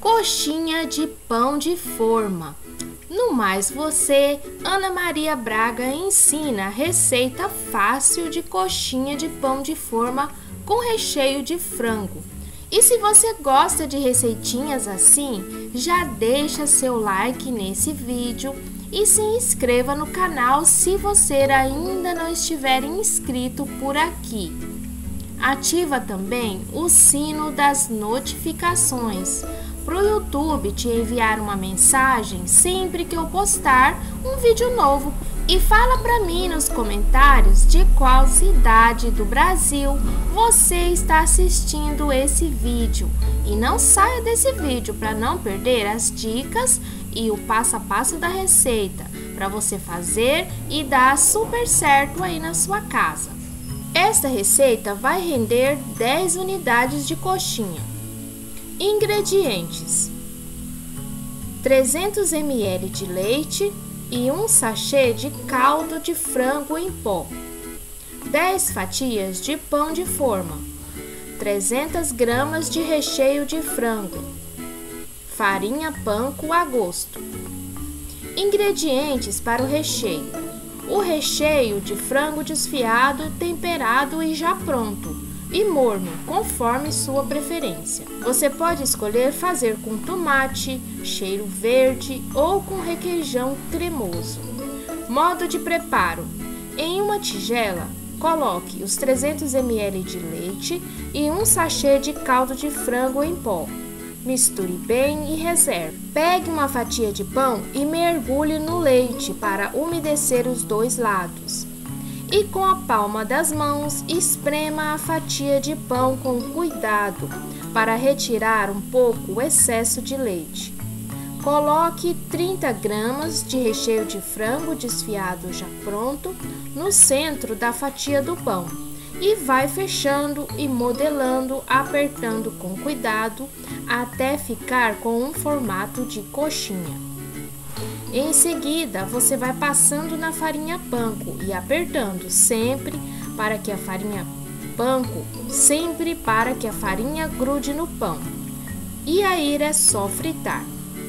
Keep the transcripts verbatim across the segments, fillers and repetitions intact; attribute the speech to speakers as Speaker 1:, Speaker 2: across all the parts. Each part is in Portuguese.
Speaker 1: Coxinha de pão de forma. No Mais Você, Ana Maria Braga ensina a receita fácil de coxinha de pão de forma com recheio de frango. E se você gosta de receitinhas assim, já deixa seu like nesse vídeo e se inscreva no canal se você ainda não estiver inscrito por aqui. Ativa também o sino das notificações para o YouTube te enviar uma mensagem sempre que eu postar um vídeo novo. E fala para mim nos comentários de qual cidade do Brasil você está assistindo esse vídeo. E não saia desse vídeo para não perder as dicas e o passo a passo da receita para você fazer e dar super certo aí na sua casa. Esta receita vai render dez unidades de coxinha. Ingredientes: trezentos mililitros de leite e um sachê de caldo de frango em pó, dez fatias de pão de forma, trezentas gramas de recheio de frango, farinha panko a gosto. Ingredientes para o recheio: o recheio de frango desfiado, temperado e já pronto, e morno, conforme sua preferência. Você pode escolher fazer com tomate, cheiro verde ou com requeijão cremoso. Modo de preparo: em uma tigela, coloque os trezentos mililitros de leite e um sachê de caldo de frango em pó. Misture bem e reserve. Pegue uma fatia de pão e mergulhe no leite para umedecer os dois lados. E com a palma das mãos, esprema a fatia de pão com cuidado para retirar um pouco o excesso de leite. Coloque trinta gramas de recheio de frango desfiado já pronto no centro da fatia do pão e vai fechando e modelando, apertando com cuidado até ficar com um formato de coxinha. Em seguida, você vai passando na farinha panko e apertando sempre para que a farinha panko, sempre para que a farinha grude no pão. E aí é só fritar.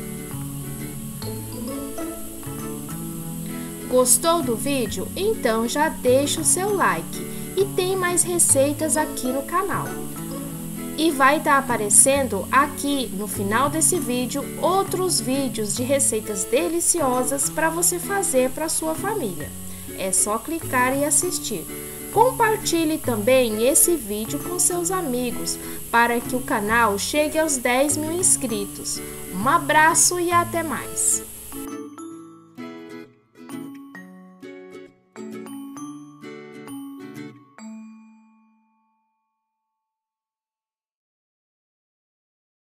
Speaker 1: Gostou do vídeo? Então já deixa o seu like e tem mais receitas aqui no canal. E vai estar aparecendo aqui no final desse vídeo outros vídeos de receitas deliciosas para você fazer para sua família. É só clicar e assistir. Compartilhe também esse vídeo com seus amigos para que o canal chegue aos dez mil inscritos. Um abraço e até mais!